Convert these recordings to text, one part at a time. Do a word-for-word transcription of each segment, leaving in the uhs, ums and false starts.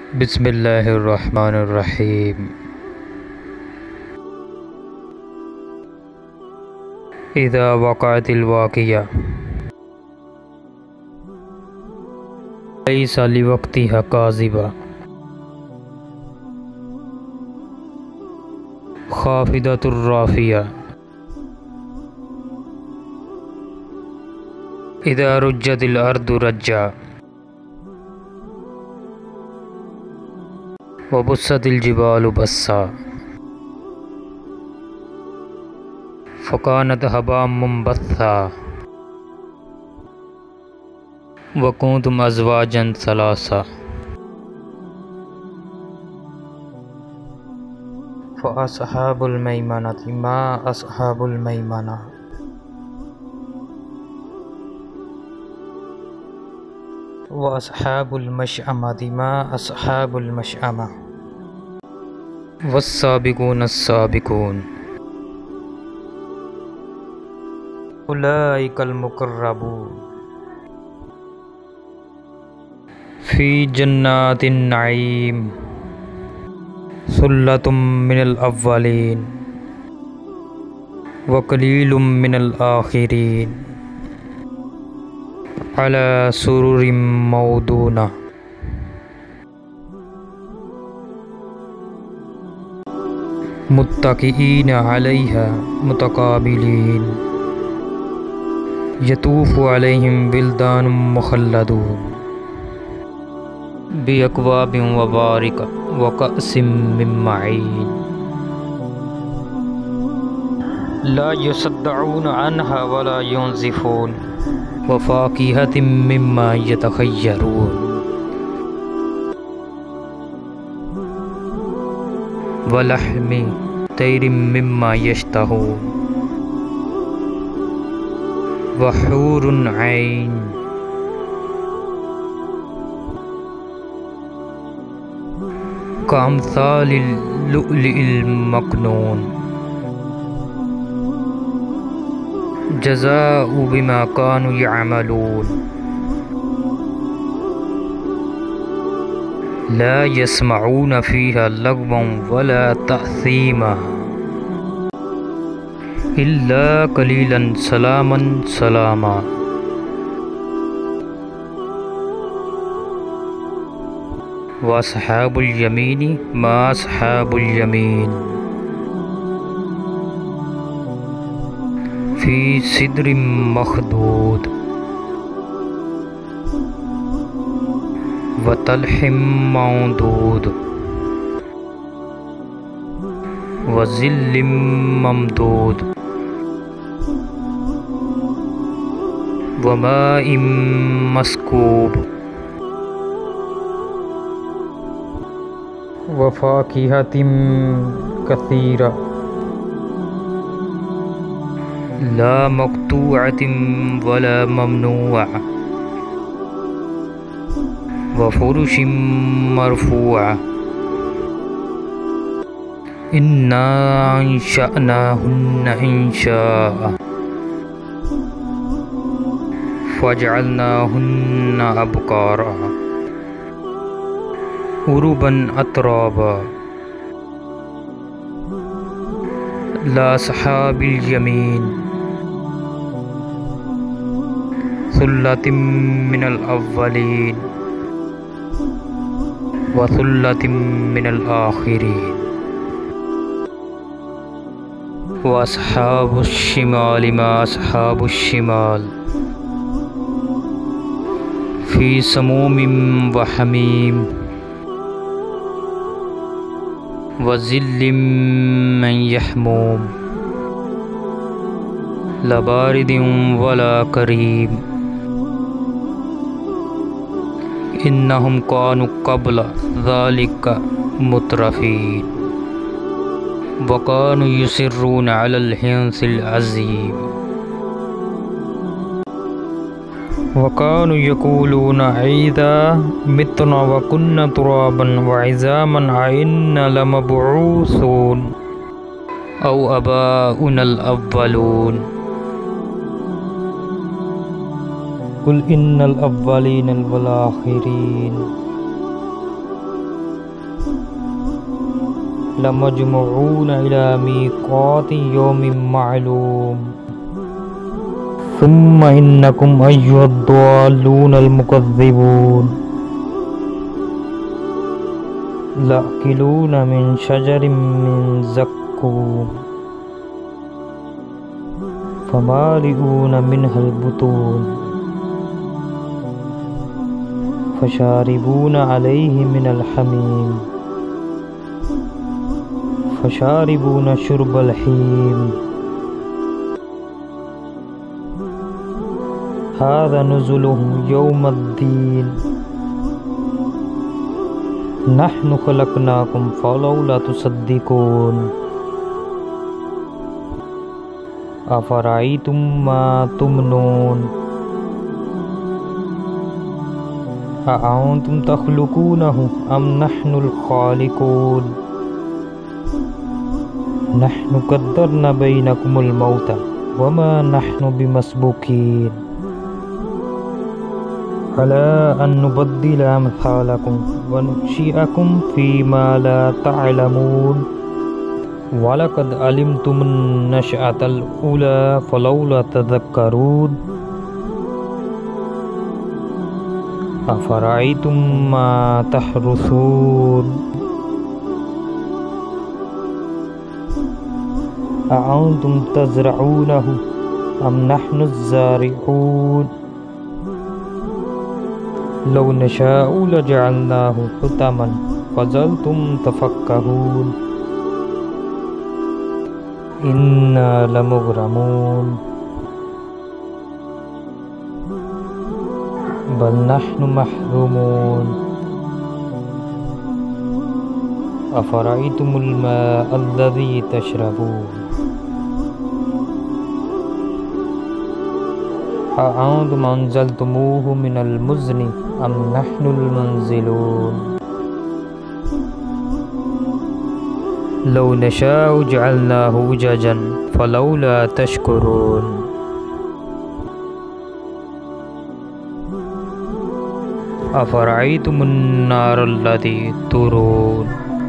بسم اللہ الرحمن الرحیم۔ اذا وقعت الواقعہ لیس لوقتها کاذبہ خافضۃ الرافعہ اذا رجت الارض رجا وبست الجبال بسا فكانت هباء منبثا وكنتم أزواجا ثلاثا فأصحاب الميمنة ما أصحاب الميمنة وأصحاب المشأمة ما أصحاب المشأمة والسابقون السابقون أولئك المقربون في جنات النعيم ثلة من الأولين وقليل من الآخرين على سرر موضونة متكئين عليها متقابلين يطوف عليهم بلدان مخلدون بأكواب وبارك وكأس من معين لا يصدعون عنها ولا ينزفون وفاكهة مما يتخيرون ولحم طير مما يشتهون وحور عين كأمثال اللؤلؤ المكنون جزاء بما كانوا يعملون لا يسمعون فيها لغوا ولا تأثيما إلا قليلا سلاما سلاما وأصحاب اليمين ما أصحاب اليمين في سدر مخضود وطلح منضود وظل ممدود وماء مسكوب وفاكهة كثيرة لا مقطوعة ولا ممنوعة وفرش مرفوعة إنا أنشأناهن إنشاء فجعلناهن أبكارا عربا أترابا لا أصحاب اليمين ثلة من الأولين وثلة من الآخرين وأصحاب الشمال ما أصحاب الشمال في سموم وحميم وظل من يحموم لا بارد ولا كريم إنهم كانوا قبل ذلك مترفين وكانوا يصرون على الحنث العظيم وكانوا يقولون إذا متنا وكنا ترابا وعظاما أئنا لمبعوثون أو آباؤنا الأولون قل إن الأولين والآخرين لمجموعون إلى ميقات يوم معلوم ثم إنكم أيها الضالون المكذبون لآكلون من شجر من زقوم فمالئون منها البطون فشاربون عليه من الحميم فشاربون شرب الحيم هذا نزلهم يوم الدين نحن خلقناكم فلولا تصدقون أفرأيتم ما تمنون أأنتم تخلقونه أم نحن الخالقون نحن قدرنا بينكم الموت وما نحن بمسبوقين على أن نبدل أمثالكم وننشئكم فيما لا تعلمون ولقد علمتم النشأة الأولى فلولا تذكرون أفرأيتم ما تحرثون أأنتم تزرعونه أم نحن الزارعون لو نشاء لجعلناه حطاما فظلتم تفكهون إنا لمغرمون بل نحن محرومون أفرأيتم الماء الذي تشربون أأنتم أنزلتموه من المزن أم نحن المنزلون لو نشاء جعلناه أجاجا فلولا تشكرون أفرأيتم النار التي تورون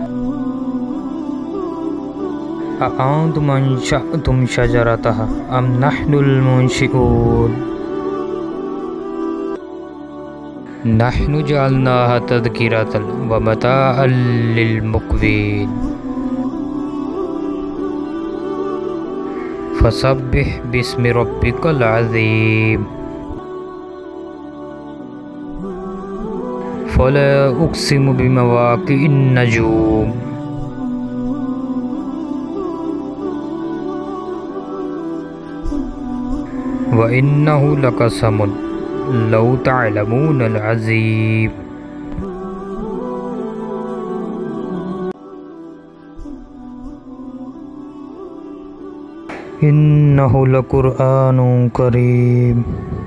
أأنتم أنشأتم شجرتها أم نحن المنشئون نحن جعلناها تذكرة ومتاعا للمقوين فسبح باسم ربك العظيم فلا أقسم بمواقع النجوم وإنه لقسم لو تعلمون العظيم إنه لقرآن كريم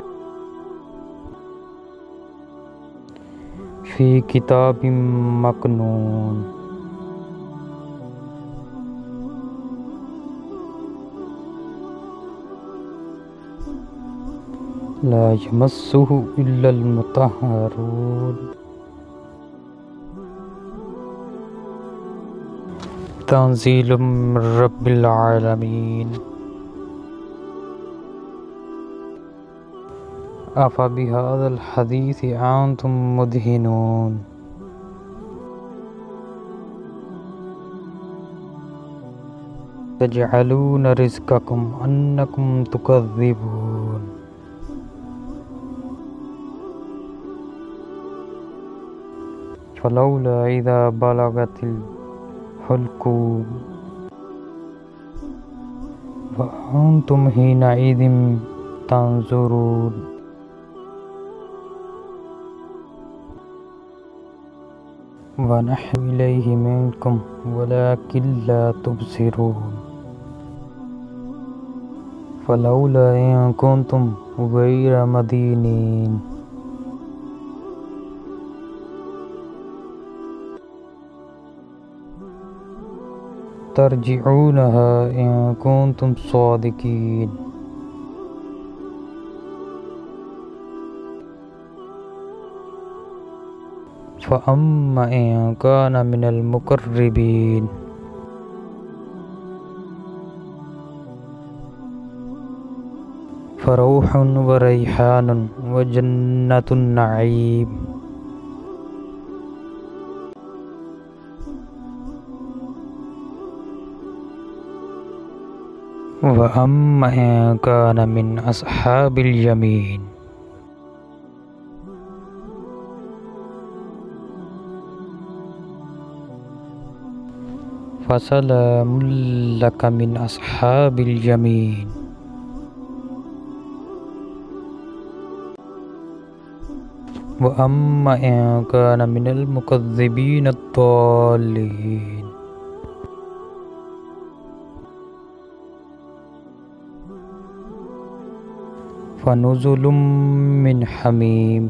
في كتاب مكنون لا يمسه إلا المطهرون تنزيل من رب العالمين أفبهذا الحديث أنتم مدهنون تجعلون رزقكم أنكم تكذبون فلولا إذا بلغت الحلقوم وأنتم حينئذ تنظرون ونحن إليه منكم ولكن لا تبصرون فلولا إن كنتم غير مدينين ترجعونها إن كنتم صادقين فأما إن كان من المقربين فروح وريحان وجنة النعيم وأما إن كان من أصحاب اليمين فسلام لك من أصحاب اليمين وأما إن كان من المكذبين الضالين فنزل من حميم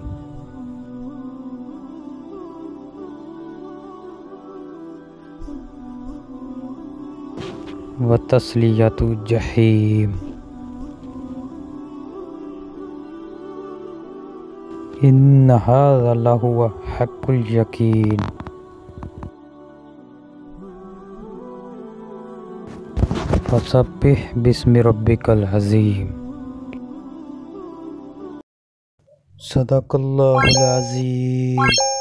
وتصلية جحيم إن هذا لهو حق اليقين فسبح باسم ربك العظيم صدق الله العظيم.